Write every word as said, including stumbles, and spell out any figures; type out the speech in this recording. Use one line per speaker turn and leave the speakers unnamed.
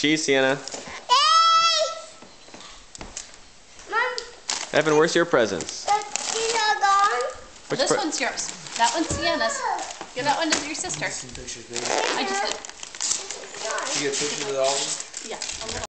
Cheese, Sienna.
Hey! Mom.
Evan, where's your presents?
These are gone.
Which
This
pre
one's yours. That one's Sienna's. Give that one to your sister.
Some pictures, baby.
I just did.
You get pictures of all of them?
Yeah.